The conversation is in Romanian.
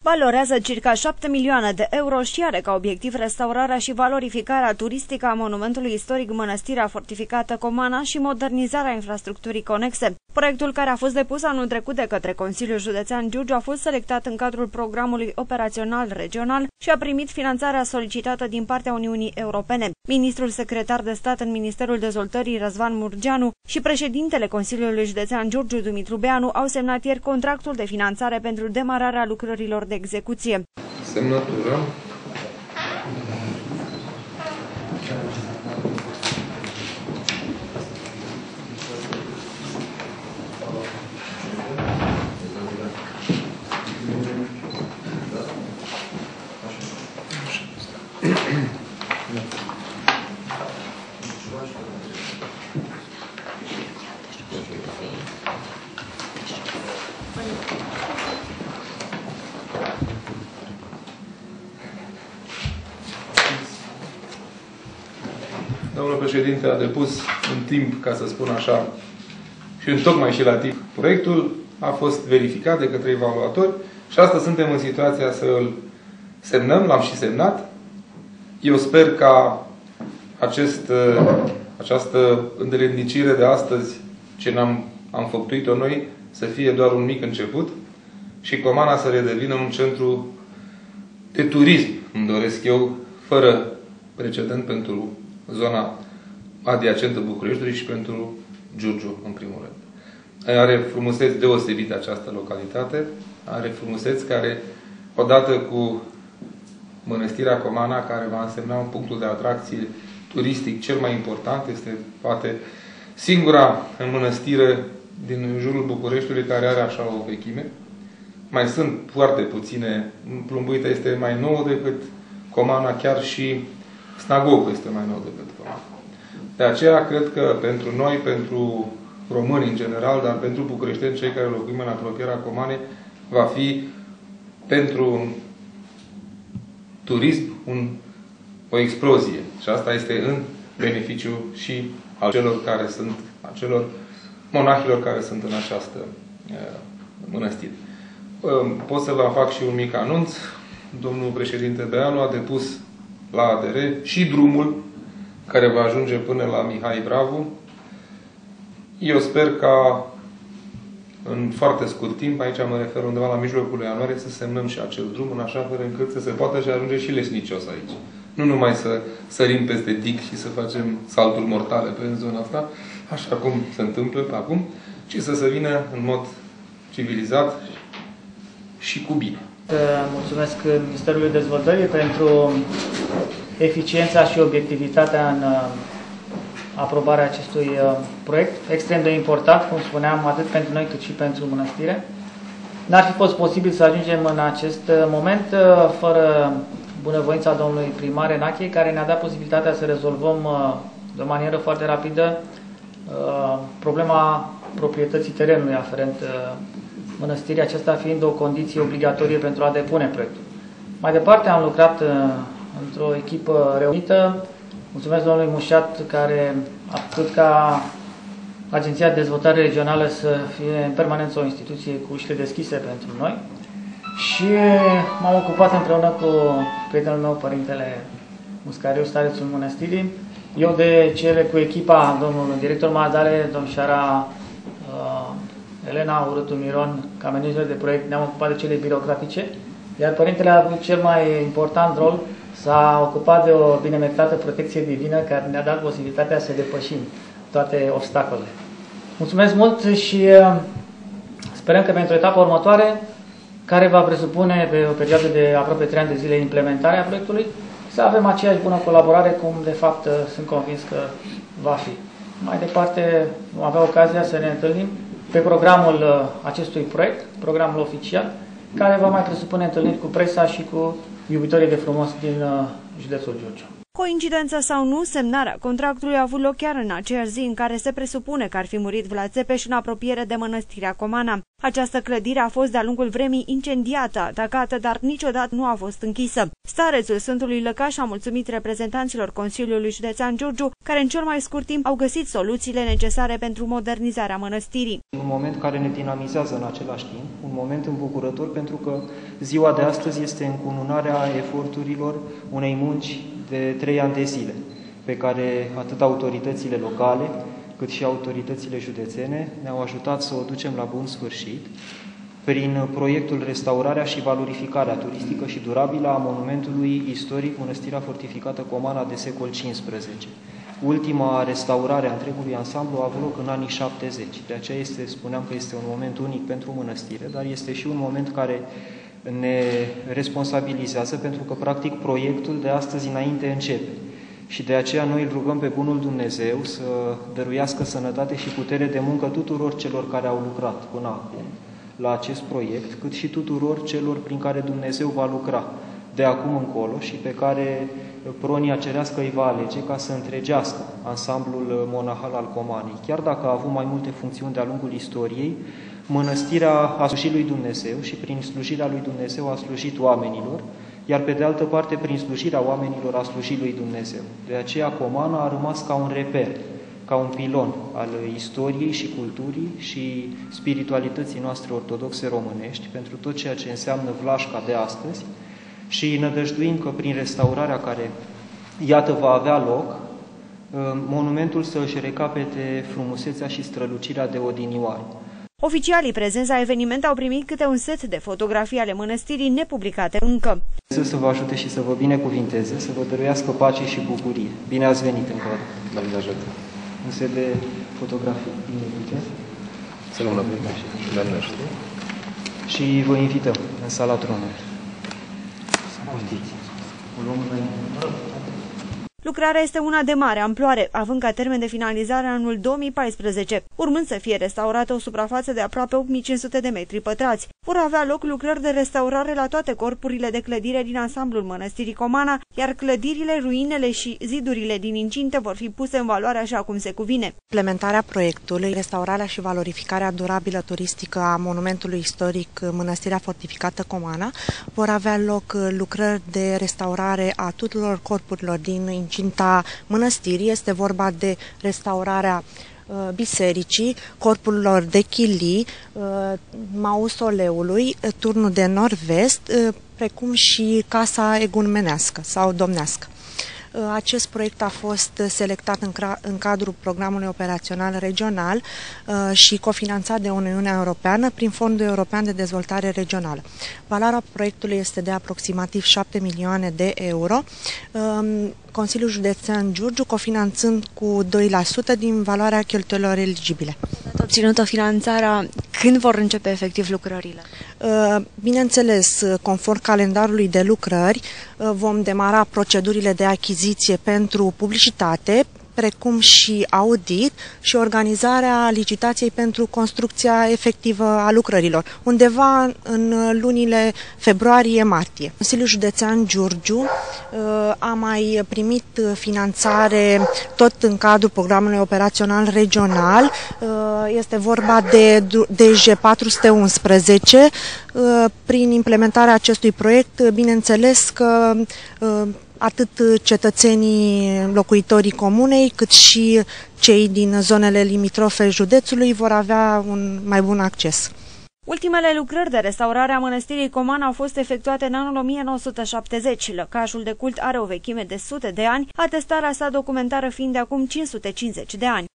Valorează circa 7 milioane de euro și are ca obiectiv restaurarea și valorificarea turistică a monumentului istoric Mănăstirea Fortificată Comana și modernizarea infrastructurii conexe. Proiectul, care a fost depus anul trecut de către Consiliul Județean Giurgiu, a fost selectat în cadrul programului operațional regional și a primit finanțarea solicitată din partea Uniunii Europene. Ministrul secretar de stat în Ministerul Dezvoltării, Răzvan Murgeanu, și președintele Consiliului Județean Giurgiu, Dumitru Beanu, au semnat ieri contractul de finanțare pentru demararea lucrărilor de execuție. Semnătură. Domnul președinte a depus în timp, ca să spun așa, și întocmai și la timp. Proiectul a fost verificat de către evaluatori și astăzi suntem în situația să îl semnăm, l-am și semnat. Eu sper ca această îndeletnicire de astăzi, ce am făptuit-o noi, să fie doar un mic început și Comana să redevină un centru de turism, îmi doresc eu, fără precedent pentru zona adiacentă Bucureștiului și pentru Giurgiu, în primul rând. Are frumuseți deosebite această localitate, are frumuseți care, odată cu Mănăstirea Comana, care va însemna un punct de atracție turistic cel mai important, este poate singura mănăstire din jurul Bucureștiului care are așa o vechime. Mai sunt foarte puține. Plumbuita este mai nouă decât Comana, chiar și Snagocul este mai nou decât Comana. De aceea, cred că pentru noi, pentru români în general, dar pentru bucureșteni, cei care locuim în apropierea Comanei, va fi pentru turism o explozie. Și asta este în beneficiu și al celor monahilor care sunt în această mănăstire. Pot să vă fac și un mic anunț. Domnul președinte Beanu a depus la ADR și drumul care va ajunge până la Mihai Bravu. Eu sper ca în foarte scurt timp, aici mă refer undeva la mijlocul lui ianuarie, să semnăm și acel drum, în așa fel încât să se poată și ajunge și lesnicios aici. Nu numai să sărim peste dig și să facem salturi mortale pe zona asta, așa cum se întâmplă acum, ci să se vină în mod civilizat și cu bine. Mulțumesc Ministerului Dezvoltării pentru eficiența și obiectivitatea în aprobarea acestui proiect, extrem de important, cum spuneam, atât pentru noi cât și pentru mănăstire. N-ar fi fost posibil să ajungem în acest moment fără bunăvoința domnului primar Enache, care ne-a dat posibilitatea să rezolvăm de o manieră foarte rapidă problema proprietății terenului aferent mănăstirii, acesta fiind o condiție obligatorie pentru a depune proiectul. Mai departe am lucrat într-o echipă reunită. Mulțumesc domnului Mușat, care a făcut ca Agenția de Dezvoltare Regională să fie în permanență o instituție cu ușile deschise pentru noi. Și m-am ocupat împreună cu prietenul meu, părintele Muscariu, starețul mănăstirii. Eu de cele cu echipa, domnul director Madale, domnișoara Elena, urâtul Miron, ca manager de proiect, ne-am ocupat de cele birocratice, iar părintele a avut cel mai important rol, s-a ocupat de o binemeritată protecție divină care ne-a dat posibilitatea să depășim toate obstacolele. Mulțumesc mult și sperăm că pentru etapa următoare, care va presupune pe o perioadă de aproape 3 ani de zile implementarea proiectului, să avem aceeași bună colaborare cum de fapt sunt convins că va fi. Mai departe vom avea ocazia să ne întâlnim pe programul acestui proiect, programul oficial, care va mai presupune întâlniri cu presa și cu iubitorii de frumos din județul Giurgiu. Coincidență sau nu, semnarea contractului a avut loc chiar în aceeași zi în care se presupune că ar fi murit Vlad Țepeș în apropiere de mănăstirea Comana. Această clădire a fost de-a lungul vremii incendiată, atacată, dar niciodată nu a fost închisă. Starețul Sfântului Lăcaș a mulțumit reprezentanților Consiliului Județean Giurgiu, care în cel mai scurt timp au găsit soluțiile necesare pentru modernizarea mănăstirii. Un moment care ne dinamizează în același timp, un moment îmbucurător pentru că ziua de astăzi este încununarea eforturilor unei munci de 3 ani de zile, pe care atât autoritățile locale, cât și autoritățile județene ne-au ajutat să o ducem la bun sfârșit prin proiectul Restaurarea și valorificarea turistică și durabilă a monumentului istoric Mănăstirea Fortificată Comana de secol XV. Ultima restaurare a întregului ansamblu a avut loc în anii 70, de aceea spuneam că este un moment unic pentru mănăstire, dar este și un moment care ne responsabilizează pentru că, practic, proiectul de astăzi înainte începe. Și de aceea noi îl rugăm pe Bunul Dumnezeu să dăruiască sănătate și putere de muncă tuturor celor care au lucrat până acum la acest proiect, cât și tuturor celor prin care Dumnezeu va lucra de acum încolo și pe care pronia cerească îi va alege ca să întregească ansamblul monahal al Comanei. Chiar dacă a avut mai multe funcțiuni de-a lungul istoriei, mănăstirea a slujit lui Dumnezeu și prin slujirea lui Dumnezeu a slujit oamenilor, iar pe de altă parte, prin slujirea oamenilor a slujit lui Dumnezeu. De aceea Comana a rămas ca un reper, ca un pilon al istoriei și culturii și spiritualității noastre ortodoxe românești, pentru tot ceea ce înseamnă Vlașca de astăzi, și nădăjduim că prin restaurarea care, iată, va avea loc, monumentul să își recapete frumusețea și strălucirea de odinioară. Oficialii prezenți la eveniment au primit câte un set de fotografii ale mănăstirii nepublicate încă. Să vă ajute și să vă binecuvinteze, să vă dăruiască pace și bucurie. Bine ați venit încă o dată. Doamne ajută. Un set de fotografii inedite. Să rămână bine și Doamne ajută. Și vă invităm în sala tronului. Să poftiți. O luăm înainte. Lucrarea este una de mare amploare, având ca termen de finalizare anul 2014, urmând să fie restaurată o suprafață de aproape 8500 de metri pătrați. Vor avea loc lucrări de restaurare la toate corpurile de clădire din ansamblul mănăstirii Comana, iar clădirile, ruinele și zidurile din incinte vor fi puse în valoare așa cum se cuvine. Implementarea proiectului, restaurarea și valorificarea durabilă turistică a monumentului istoric Mănăstirea Fortificată Comana, vor avea loc lucrări de restaurare a tuturor corpurilor din incinta mănăstirii. Este vorba de restaurarea bisericii, corpurilor de chilii, mausoleului, turnul de nord-vest, precum și casa egumenească sau domnească. Acest proiect a fost selectat în cadrul programului operațional regional și cofinanțat de Uniunea Europeană prin Fondul European de Dezvoltare Regională. Valoarea proiectului este de aproximativ 7 milioane de euro, Consiliul Județean Giurgiu cofinanțând cu 2% din valoarea cheltuielor eligibile. Obținută finanțarea, când vor începe efectiv lucrările? Bineînțeles, conform calendarului de lucrări, vom demara procedurile de achiziție pentru publicitate, precum și audit și organizarea licitației pentru construcția efectivă a lucrărilor, undeva în lunile februarie-martie. Consiliul Județean Giurgiu a mai primit finanțare tot în cadrul programului operațional regional. Este vorba de DG 411. Prin implementarea acestui proiect, bineînțeles că atât cetățenii locuitorii comunei, cât și cei din zonele limitrofe județului vor avea un mai bun acces. Ultimele lucrări de restaurare a mănăstirii Comana au fost efectuate în anul 1970. Lăcașul de cult are o vechime de sute de ani, atestarea sa documentară fiind de acum 550 de ani.